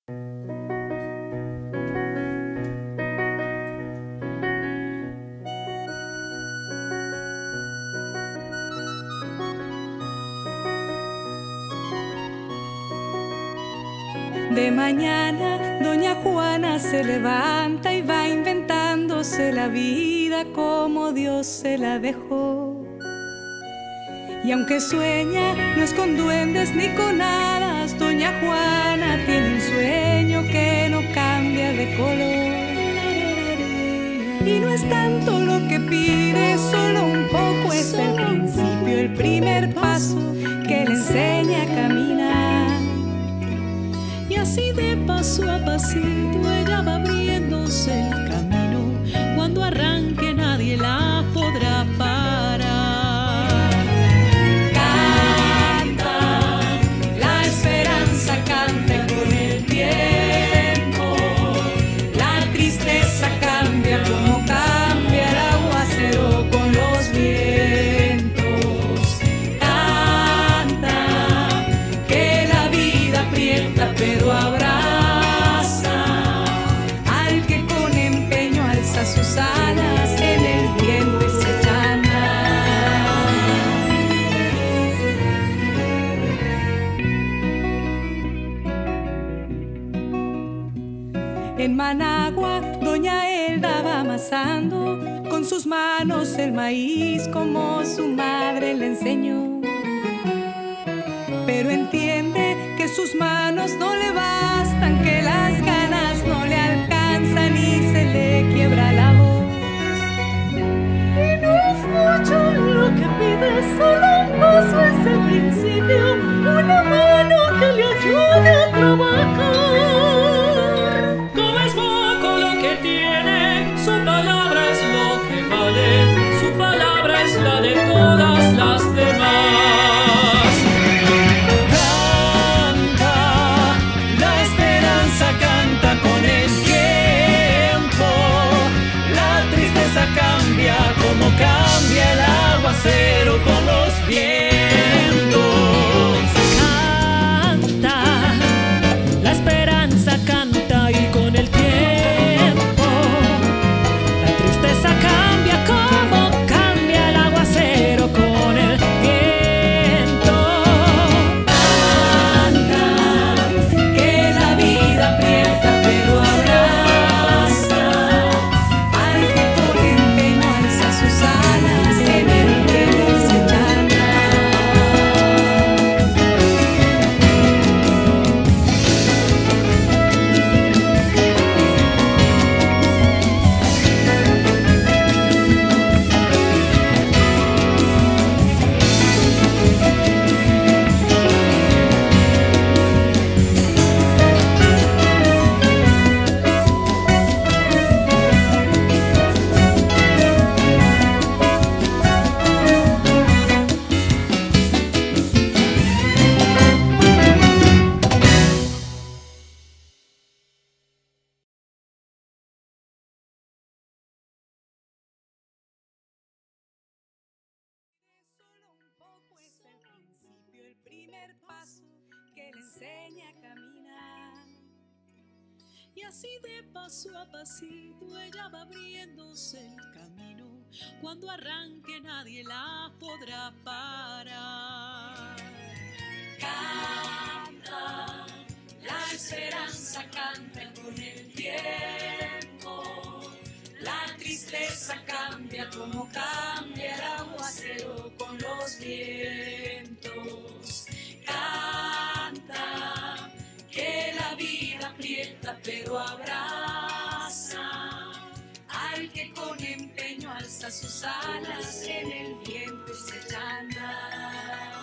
De mañana doña Juana se levanta y va inventándose la vida como Dios se la dejó. Y aunque sueña, no es con duendes ni con hadas, doña Juana tiene un sueño que no cambia de color. Y no es tanto lo que pide, solo un poco es el principio, el primer paso que le enseña a caminar. Y así de paso a pasito ella va abriéndose el camino. Cuando arranque nadie la podrá parar. Canta, la esperanza canta con el tiempo. La tristeza cambia como cambia el aguacero con los vientos. Canta, que la vida aprieta pero abraza al que con empeño alza sus alas en el viento y se echa a andar. En Managua doña Elda va amasando con sus manos el maíz como su madre le enseñó. Pero entiende que sus manos no le bastan, que las ganas no le alcanzan y se le quiebra la voz. Y no es mucho lo que pide, solo un paso es el principio, una mano que le ayude a trabajar. Como es poco lo que tiene, su palabra es lo que vale, su palabra es la de todas las demás. Como cambia el aguacero con los vientos. Canta, la esperanza canta y con el tiempo la tristeza cambia como cambia el aguacero con el viento. Canta, que la vida aprieta pero abraza al que con empeño alza sus alas en el viento y se echa a andar. Solo un poco es el principio, el primer paso que le enseña a caminar. Y así de paso a pasito ella va abriéndose el camino. Cuando arranque nadie la podrá parar. Canta, la esperanza canta con el tiempo. La tristeza cambia como cambia el aguacero con los vientos. Canta, que la vida aprieta pero abraza al que con empeño alza sus alas en el viento y se echa a andar.